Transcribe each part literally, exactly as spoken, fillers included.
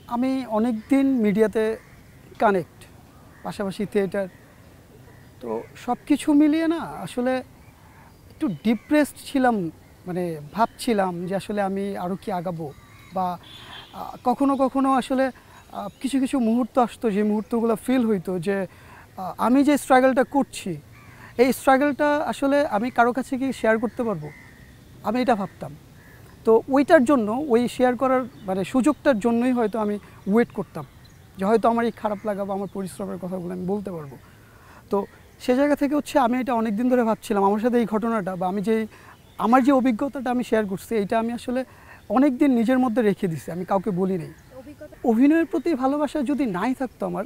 আমি অনেক দিন মিডিয়াতে কানেক্ট, পাশাপাশি থিয়েটার, তো সব কিছু মিলিয়ে না আসলে একটু ডিপ্রেসড ছিলাম। মানে ভাবছিলাম যে আসলে আমি আরও কি আগাবো, বা কখনো কখনো আসলে কিছু কিছু মুহূর্ত আসতো যে মুহূর্তগুলো ফিল হইতো যে আমি যে স্ট্রাগলটা করছি, এই স্ট্রাগলটা আসলে আমি কারো কাছে কি শেয়ার করতে পারবো, আমি এটা ভাবতাম। তো ওইটার জন্য, ওই শেয়ার করার মানে সুযোগটার জন্যই হয়তো আমি ওয়েট করতাম যে হয়তো আমার এই খারাপ লাগা বা আমার পরিশ্রমের কথাগুলো আমি বলতে পারবো। তো সে জায়গা থেকে হচ্ছে আমি এটা অনেক দিন ধরে ভাবছিলাম, আমার সাথে এই ঘটনাটা বা আমি যে আমার যে অভিজ্ঞতাটা আমি শেয়ার করছি, এইটা আমি আসলে অনেক দিন নিজের মধ্যে রেখে দিছি, আমি কাউকে বলি নাই। অভিনয়ের প্রতি ভালোবাসা যদি নাই থাকতো আমার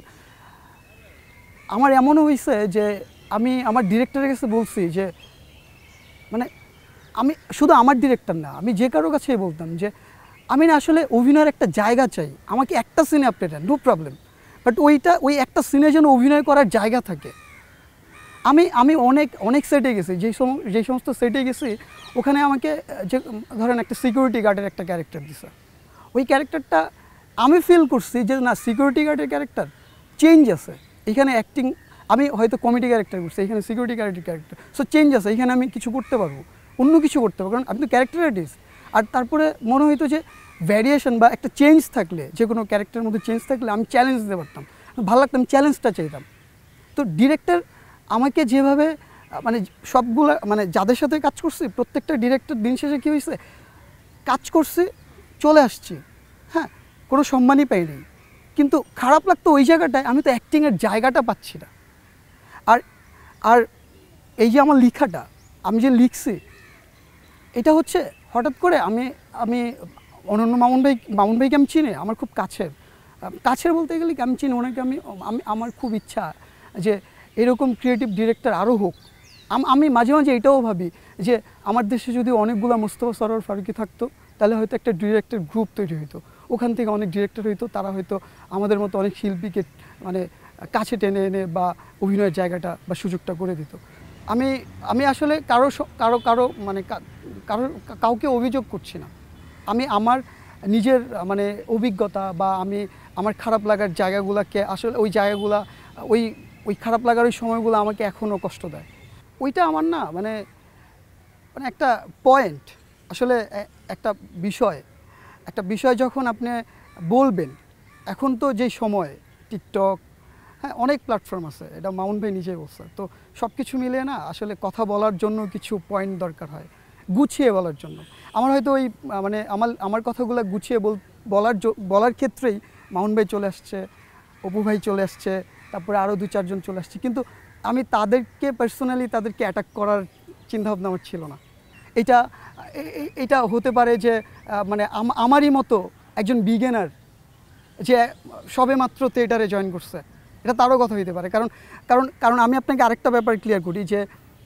আমার এমনও হয়েছে যে আমি আমার ডিরেক্টরের কাছে বলছি যে মানে আমি শুধু আমার ডিরেক্টর না, আমি যে কারো কাছেই বলতাম যে আমি না আসলে অভিনয়ের একটা জায়গা চাই, আমাকে একটা সিনে আপনি দেন, নো প্রবলেম, বাট ওইটা ওই একটা সিনে যেন অভিনয় করার জায়গা থাকে। আমি আমি অনেক অনেক সেটে গেছি, যেই সম যেই সমস্ত সেটে গেছি ওখানে আমাকে যে ধরেন একটা সিকিউরিটি গার্ডের একটা ক্যারেক্টার দিছে, ওই ক্যারেক্টারটা আমি ফিল করছি যে না, সিকিউরিটি গার্ডের ক্যারেক্টার চেঞ্জ আছে, এখানে অ্যাক্টিং আমি হয়তো কমেডি ক্যারেক্টার করছি, এখানে সিকিউরিটি গার্ডের ক্যারেক্টার, সো চেঞ্জ আছে, এখানে আমি কিছু করতে পারবো, অন্য কিছু করতে পারবো, কারণ আমি তো ক্যারেক্টার আর্টিস্ট। আর তারপরে মনে হইতো যে ভ্যারিয়েশন বা একটা চেঞ্জ থাকলে, যে কোনো ক্যারেক্টারের মধ্যে চেঞ্জ থাকলে আমি চ্যালেঞ্জ দিতে পারতাম, ভালো লাগতাম, চ্যালেঞ্জটা চাইতাম। তো ডিরেক্টর আমাকে যেভাবে মানে সবগুলো মানে যাদের সাথে কাজ করছি প্রত্যেকটা ডিরেক্টর দিন শেষে কী হয়েছে, কাজ করছি চলে আসছি, হ্যাঁ, কোনো সম্মানই পাইনি, কিন্তু খারাপ লাগতো ওই জায়গাটায় আমি তো অ্যাক্টিংয়ের জায়গাটা পাচ্ছি না। আর আর এই যে আমার লেখাটা আমি যে লিখছি, এটা হচ্ছে হঠাৎ করে আমি আমি অনন্য মামুন ভাই মামুন ভাইকে আমি চিনি, আমার খুব কাছের কাছের বলতে গেলে কি আমি চিনি ওনাকে, আমি আমি আমার খুব ইচ্ছা যে এরকম ক্রিয়েটিভ ডিরেক্টর আরও হোক। আমি মাঝে মাঝে এটাও ভাবি যে আমার দেশে যদি অনেকগুলো মোস্তফা সরোয়ার ফারুকী থাকতো তাহলে হয়তো একটা ডিরেক্টর গ্রুপ তৈরি হইতো, ওখান থেকে অনেক ডিরেক্টর হইতো, তারা হয়তো আমাদের মতো অনেক শিল্পীকে মানে কাছে টেনে এনে বা অভিনয়ের জায়গাটা বা সুযোগটা করে দিত। আমি আমি আসলে কারো কারো কারো মানে কারো কাউকে অভিযোগ করছি না, আমি আমার নিজের মানে অভিজ্ঞতা বা আমি আমার খারাপ লাগার জায়গাগুলোকে আসলে ওই জায়গাগুলো ওই ওই খারাপ লাগার ওই সময়গুলো আমাকে এখনও কষ্ট দেয়। ওইটা আমার না মানে মানে একটা পয়েন্ট, আসলে একটা বিষয় একটা বিষয় যখন আপনি বলবেন, এখন তো যেই সময় টিকটক, হ্যাঁ, অনেক প্ল্যাটফর্ম আছে, এটা মামুন ভাই নিজেই বলছে, তো সব কিছু মিলিয়ে না আসলে কথা বলার জন্য কিছু পয়েন্ট দরকার হয়, গুছিয়ে বলার জন্য। আমার হয়তো ওই মানে আমার আমার কথাগুলো গুছিয়ে বল বলার বলার ক্ষেত্রেই মামুন ভাই চলে আসছে, অপু ভাই চলে আসছে, তারপরে আরও দু চারজন চলে আসছে, কিন্তু আমি তাদেরকে পার্সোনালি তাদেরকে অ্যাটাক করার চিন্তাভাবনা আমার ছিল না। এটা এটা হতে পারে যে মানে আমারই মতো একজন বিগিনার যে সবে মাত্র থিয়েটারে জয়েন করছে, এটা তারও কথা হইতে পারে, কারণ কারণ কারণ আমি আপনাকে আরেকটা ব্যাপার ক্লিয়ার করি যে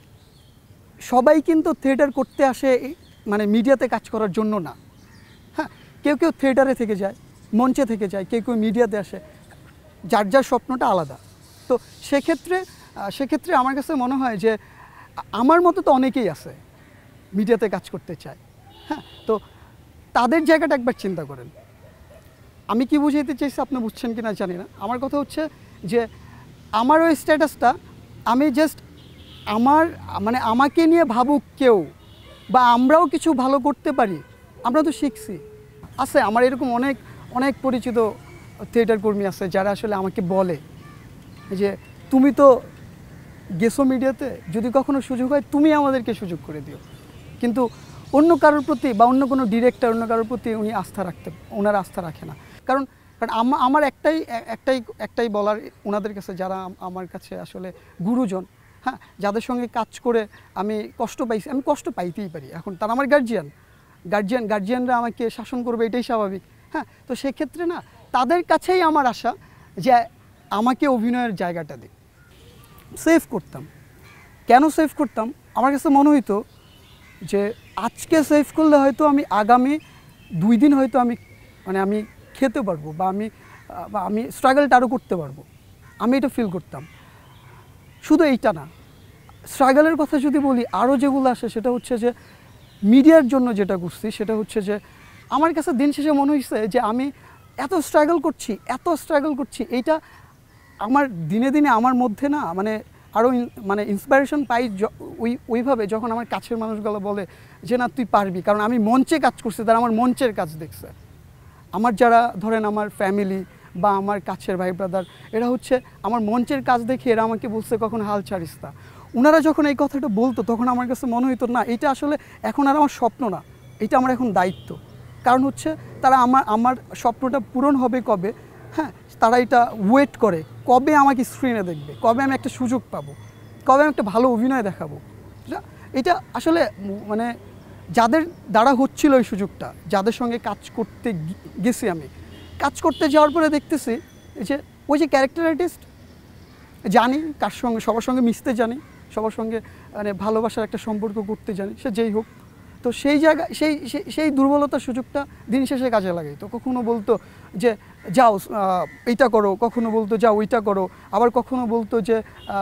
সবাই কিন্তু থিয়েটার করতে আসে মানে মিডিয়াতে কাজ করার জন্য না, হ্যাঁ, কেউ কেউ থিয়েটারে থেকে যায়, মঞ্চে থেকে যায়, কেউ কেউ মিডিয়াতে আসে, যার যার স্বপ্নটা আলাদা। তো সেক্ষেত্রে সেক্ষেত্রে আমার কাছে মনে হয় যে আমার মতো তো অনেকেই আছে মিডিয়াতে কাজ করতে চায়, হ্যাঁ, তো তাদের জায়গাটা একবার চিন্তা করেন। আমি কি বুঝাইতে চাইছি আপনি বুঝছেন কি না জানি না, আমার কথা হচ্ছে যে আমার ওই স্ট্যাটাসটা আমি জাস্ট আমার মানে আমাকে নিয়ে ভাবুক কেউ, বা আমরাও কিছু ভালো করতে পারি, আমরা তো শিখছি আছে। আমার এরকম অনেক অনেক পরিচিত থিয়েটার কর্মী আছে যারা আসলে আমাকে বলে যে তুমি তো গেছো মিডিয়াতে, যদি কখনো সুযোগ হয় তুমি আমাদেরকে সুযোগ করে দিও, কিন্তু অন্য কারোর প্রতি বা অন্য কোনো ডিরেক্টর অন্য কারোর প্রতি উনি আস্থা রাখতে ওনার আস্থা রাখে না, কারণ কারণ আমার একটাই একটাই একটাই বলার ওনাদের কাছে, যারা আমার কাছে আসলে গুরুজন, হ্যাঁ, যাদের সঙ্গে কাজ করে আমি কষ্ট পাইছি, আমি কষ্ট পাইতেই পারি, এখন তারা আমার গার্জিয়ান গার্জিয়ান গার্জিয়ানরা আমাকে শাসন করবে, এটাই স্বাভাবিক, হ্যাঁ, তো সেক্ষেত্রে না তাদের কাছেই আমার আশা যে আমাকে অভিনয়ের জায়গাটা দিক। সেভ করতাম, কেন সেভ করতাম, আমার কাছে মনে হইতো যে আজকে সেভ করলে হয়তো আমি আগামী দুই দিন হয়তো আমি মানে আমি খেতে পারবো, বা আমি বা আমি স্ট্রাগলটা আরও করতে পারবো, আমি এটা ফিল করতাম। শুধু এইটা না, স্ট্রাগলের কথা যদি বলি আরও যেগুলো আসে সেটা হচ্ছে যে মিডিয়ার জন্য যেটা করছি সেটা হচ্ছে যে আমার কাছে দিন শেষে মনে হয়েছে যে আমি এত স্ট্রাগল করছি এত স্ট্রাগল করছি এইটা আমার দিনে দিনে আমার মধ্যে না মানে আরও মানে ইন্সপিরেশন পাই ওই ওইভাবে যখন আমার কাছের মানুষগুলো বলে যে না তুই পারবি, কারণ আমি মঞ্চে কাজ করছি, তারা আমার মঞ্চের কাজ দেখছে। আমার যারা ধরেন আমার ফ্যামিলি বা আমার কাছের ভাই ব্রাদার, এরা হচ্ছে আমার মঞ্চের কাজ দেখে এরা আমাকে বলছে কখন হাল ছাড়িস তা। ওনারা যখন এই কথাটা বলতো তখন আমার কাছে মনে হতো না এটা আসলে এখন আর আমার স্বপ্ন না, এটা আমার এখন দায়িত্ব। কারণ হচ্ছে তারা আমার আমার স্বপ্নটা পূরণ হবে কবে, হ্যাঁ তারা এটা ওয়েট করে কবে আমাকে স্ক্রিনে দেখবে, কবে আমি একটা সুযোগ পাবো, কবে আমি একটা ভালো অভিনয় দেখাবো। এটা আসলে মানে যাদের দ্বারা হচ্ছিল ওই সুযোগটা, যাদের সঙ্গে কাজ করতে গেছি, আমি কাজ করতে যাওয়ার পরে দেখতেছি যে ওই যে ক্যারেক্টার আর্টিস্ট, জানি কার সঙ্গে সবার সঙ্গে মিশতে জানি, সবার সঙ্গে মানে ভালোবাসার একটা সম্পর্ক করতে জানি, সে যেই হোক। তো সেই জায়গায় সেই সেই দুর্বলতার সুযোগটা দিন শেষে কাজে লাগাই। তো কখনো বলতো যে যাও এইটা করো, কখনো বলতো যাও ওইটা করো, আবার কখনো বলতো যে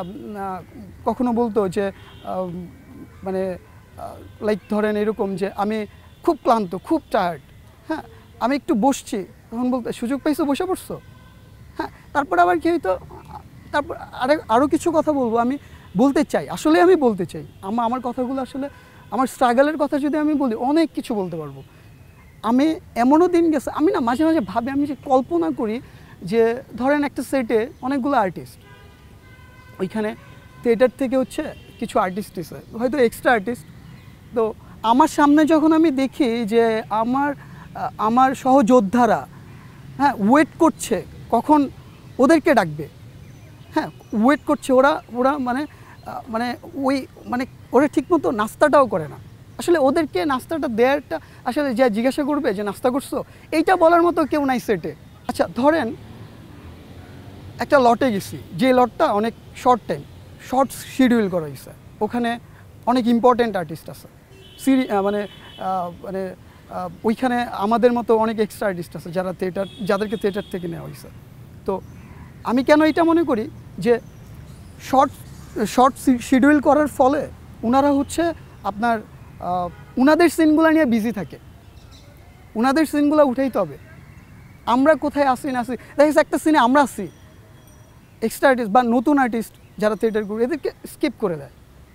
কখনো বলতো যে মানে লাইক ধরেন এরকম যে আমি খুব ক্লান্ত, খুব টায়ার্ড, হ্যাঁ আমি একটু বসছি, তখন বলতো সুযোগ পাইছো বসে পড়ছো, হ্যাঁ। তারপর আবার কি হইতো, তারপর আরে আরও কিছু কথা বলবো, আমি বলতে চাই, আসলে আমি বলতে চাই আমার আমার কথাগুলো আসলে আমার স্ট্রাগলের কথা যদি আমি বলি অনেক কিছু বলতে পারবো। আমি এমনও দিন গেছে আমি না মাঝে মাঝে ভাবে, আমি যে কল্পনা করি যে ধরেন একটা সেটে অনেকগুলো আর্টিস্ট, ওইখানে থিয়েটার থেকে হচ্ছে কিছু আর্টিস্ট এসে হয়তো এক্সট্রা আর্টিস্ট, তো আমার সামনে যখন আমি দেখি যে আমার আমার সহযোদ্ধারা হ্যাঁ ওয়েট করছে কখন ওদেরকে ডাকবে, হ্যাঁ ওয়েট করছে ওরা ওরা মানে মানে ওই মানে ওরা ঠিকমতো নাস্তাটাও করে না। আসলে ওদেরকে নাস্তাটা দেওয়ারটা আসলে যা জিজ্ঞাসা করবে যে নাস্তা করছো, এইটা বলার মতো কেউ নাই সেটে। আচ্ছা ধরেন একটা লটে গেছি, যে লটটা অনেক শর্ট টাইম শর্ট শিডিউল করা হয়েছে, ওখানে অনেক ইম্পর্টেন্ট আর্টিস্ট আছে, সিরি মানে মানে ওইখানে আমাদের মতো অনেক এক্সট্রা আর্টিস্ট আছে যারা থিয়েটার যাদেরকে থিয়েটার থেকে নেওয়া হয়েছে। তো আমি কেন এটা মনে করি যে শর্ট শর্ট শিডিউল করার ফলে ওনারা হচ্ছে আপনার ওনাদের সিনগুলো নিয়ে বিজি থাকে, ওনাদের সিনগুলো উঠাইতে হবে। আমরা কোথায় আসি না আসি, দেখা একটা সিনে আমরা আসি, এক্সট্রা আর্টিস্ট বা নতুন আর্টিস্ট যারা থিয়েটার করে এদেরকে স্কিপ করে দেয়,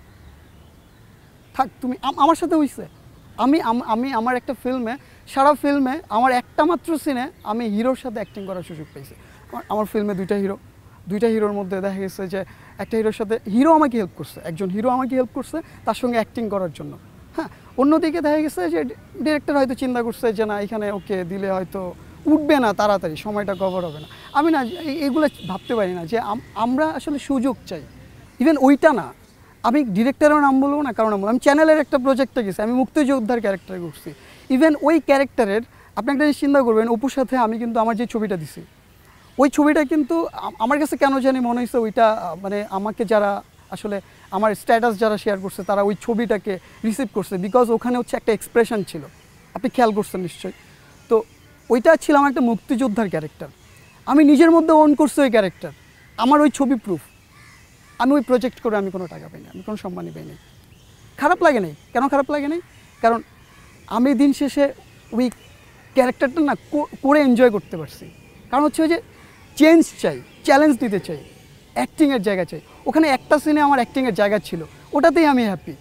থাক তুমি আমার সাথে হইছে। আমি আমি আমার একটা ফিল্মে সারা ফিল্মে আমার একটা মাত্র সিনে আমি হিরোর সাথে অ্যাক্টিং করার সুযোগ পেয়েছি। আমার ফিল্মে দুইটা হিরো, দুইটা হিরোর মধ্যে দেখা গেছে যে একটা হিরোর সাথে হিরো আমাকে হেল্প করছে, একজন হিরো আমাকে হেল্প করছে তার সঙ্গে অ্যাক্টিং করার জন্য, হ্যাঁ। অন্যদিকে দেখা গেছে যে ডিরেক্টর হয়তো চিন্তা করছে যে না এখানে ওকে দিলে হয়তো উঠবে না তাড়াতাড়ি, সময়টা কভার হবে না। আমি না এগুলো ভাবতে পারি না যে আমরা আসলে সুযোগ চাই। ইভেন ওইটা না, আমি ডিরেক্টরের নাম বলবো না, কারণ আমি চ্যানেলের একটা প্রজেক্টে গেছি, আমি মুক্তিযোদ্ধার ক্যারেক্টার করছি। ইভেন ওই ক্যারেক্টারের আপনি একটা জিনিস চিন্তা করবেন, অপুর সাথে আমি কিন্তু আমার যে ছবিটা দিছি, ওই ছবিটা কিন্তু আমার কাছে কেন জানি মনে হয়েছে ওইটা মানে আমাকে যারা আসলে আমার স্ট্যাটাস যারা শেয়ার করছে তারা ওই ছবিটাকে রিসিভ করছে, বিকজ ওখানে হচ্ছে একটা এক্সপ্রেশন ছিল, আপনি খেয়াল করছেন নিশ্চয়ই। তো ওইটা ছিল আমার একটা মুক্তিযোদ্ধার ক্যারেক্টার, আমি নিজের মধ্যে ওন করছি ওই ক্যারেক্টার, আমার ওই ছবি প্রুফ। আমি ওই প্রজেক্ট করে আমি কোনো টাকা পাইনি, আমি কোনো সম্মানই পাইনি, খারাপ লাগে নাই। কেন খারাপ লাগে নাই? কারণ আমি দিন শেষে ওই ক্যারেক্টারটা না করে এনজয় করতে পারছি। কারণ হচ্ছে ওই যে চেঞ্জ চাই, চ্যালেঞ্জ দিতে চাই, অ্যাক্টিংয়ের জায়গা চাই। ওখানে একটা সিনে আমার অ্যাক্টিংয়ের জায়গা ছিল, ওটাতেই আমি হ্যাপি।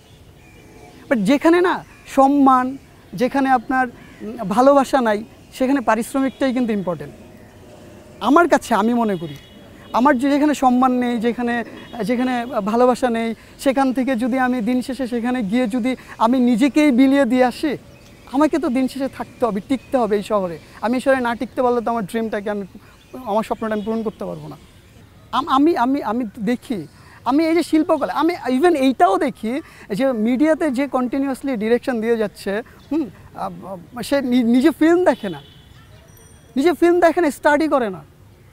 বাট যেখানে না সম্মান, যেখানে আপনার ভালোবাসা নাই, সেখানে পারিশ্রমিকটাই কিন্তু ইম্পর্টেন্ট আমার কাছে, আমি মনে করি। আমার যেখানে সম্মান নেই, যেখানে যেখানে ভালোবাসা নেই, সেখান থেকে যদি আমি দিন শেষে সেখানে গিয়ে যদি আমি নিজেকেই বিলিয়ে দিয়ে আসি, আমাকে তো দিন শেষে থাকতে হবে, টিকতে হবে এই শহরে। আমি এই শহরে না টিকতে পারলে তো আমার ড্রিমটাকে আমি আমার স্বপ্নটা আমি পূরণ করতে পারবো না। আমি আমি আমি দেখি, আমি এই যে শিল্পকলা, আমি ইভেন এইটাও দেখি যে মিডিয়াতে যে কন্টিনিউয়াসলি ডিরেকশন দিয়ে যাচ্ছে, হুম সে নিজে ফিল্ম দেখে না, নিজে ফিল্ম দেখে না, স্টাডি করে না।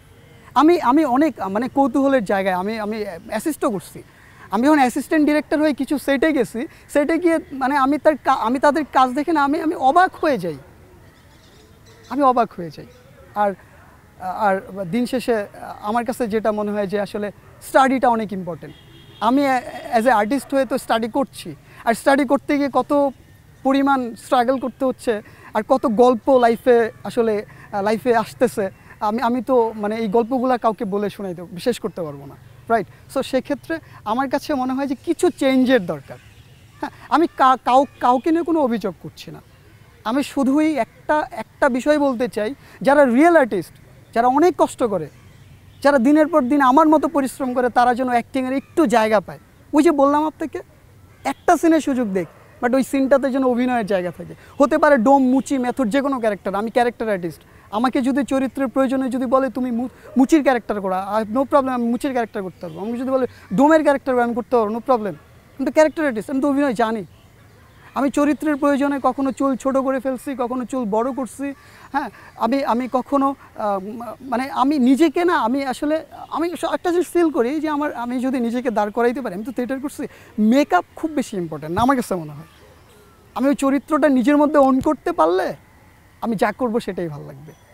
আমি আমি অনেক মানে কৌতূহলের জায়গায় আমি আমি অ্যাসিস্টও করছি। আমি যখন অ্যাসিস্ট্যান্ট ডিরেক্টর হয়ে কিছু সেটে গেছি, সেটে গিয়ে মানে আমি তার আমি তাদের কাজ দেখে না আমি আমি অবাক হয়ে যাই, আমি অবাক হয়ে যাই। আর আর দিন শেষে আমার কাছে যেটা মনে হয় যে আসলে স্টাডিটা অনেক ইম্পর্টেন্ট। আমি অ্যাজ এ আর্টিস্ট হয়ে তো স্টাডি করছি, আর স্টাডি করতে গিয়ে কত পরিমাণ স্ট্রাগল করতে হচ্ছে, আর কত গল্প লাইফে আসলে লাইফে আসতেছে, আমি আমি তো মানে এই গল্পগুলো কাউকে বলে শোনাইতে শেষ করতে পারবো না, রাইট? সো সেক্ষেত্রে আমার কাছে মনে হয় যে কিছু চেঞ্জের দরকার। হ্যাঁ, আমি কাউ কাউকে নিয়ে কোনো অভিযোগ করছি না, আমি শুধুই একটা একটা বিষয় বলতে চাই, যারা রিয়েল আর্টিস্ট, যারা অনেক কষ্ট করে, যারা দিনের পর দিন আমার মতো পরিশ্রম করে, তারা যেন অ্যাক্টিংয়ের একটু জায়গা পায়। ওই যে বললাম আপনাকে, একটা সিনের সুযোগ দেখ, বাট ওই সিনটাতে যেন অভিনয়ের জায়গা থাকে। হতে পারে ডোম, মুচি, মেথড, যে কোনো ক্যারেক্টার। আমি ক্যারেক্টার আর্টিস্ট, আমাকে যদি চরিত্রের প্রয়োজনে যদি বলে তুমি মুচির ক্যারেক্টার করা, নো প্রবলেম, আমি মুচির ক্যারেক্টার করতে পারবো। আমাকে যদি বলে ডোমের ক্যারেক্টার আমি করতে পারবো, নো প্রবলেম। আমি তো ক্যারেক্টার আর্টিস্ট, আমি তো অভিনয় জানি। আমি চরিত্রের প্রয়োজনে কখনো চুল ছোট করে ফেলছি, কখনো চুল বড় করছি। হ্যাঁ, আমি আমি কখনো মানে আমি নিজেকে না, আমি আসলে আমি একটা জিনিস ফিল করি যে আমার, আমি যদি নিজেকে দাঁড় করাইতে পারি, আমি তো থিয়েটার করছি, মেকআপ খুব বেশি ইম্পর্টেন্ট না আমার কাছে মনে হয়। আমি ওই চরিত্রটা নিজের মধ্যে অন করতে পারলে আমি যা করবো সেটাই ভালো লাগবে।